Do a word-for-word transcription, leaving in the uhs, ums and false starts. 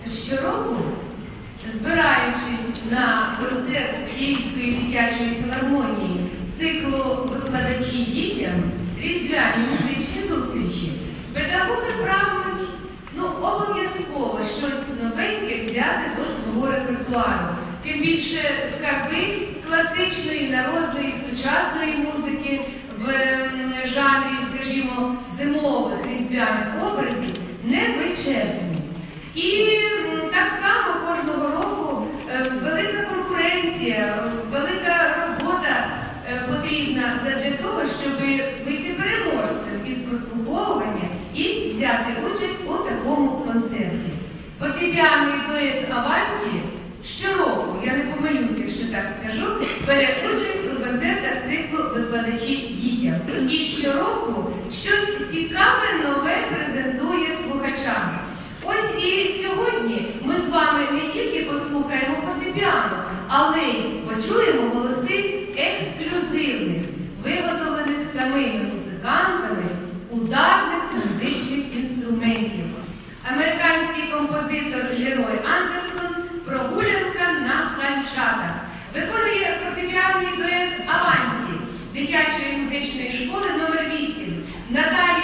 Щороку, збираючись на концерт Київської дитячої філармонії циклу «Викладачі дітям», різдвяні музичні зустрічі, педагоги прагнуть ну, обов'язково щось новеньке взяти до свого репертуару. Тим більше скарби класичної, народної, сучасної музики в жанрі, скажімо, зимових різдвяних образів не вичерпні. І так само кожного року велика конкуренція, велика робота потрібна для того, щоб вийти переможцем із прослуховування і взяти участь у такому концерті. Фортепіанний дует «Аванті» щороку, я не помилюся, якщо так скажу, бере участь у концертах циклу «Викладачі дітям». І щороку щось цікаве, нове презентує слухачам. Ось і сьогодні ми з вами не тільки послухаємо фортепіано, але й почуємо голоси ексклюзивних, виготовлених самими музикантами, ударних музичних інструментів. Американський композитор Лерой Андерсон «Прогулянка на санчатах» виконує фортепіанний дует «Аванті» дитячої музичної школи номер вісім. Надалі